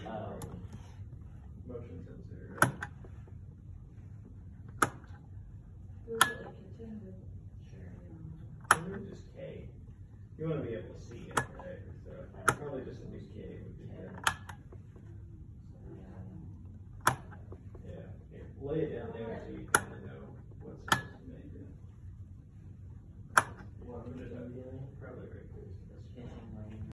Motion sensor, right? Maybe just K. You want to be able to see it, right? So probably just at least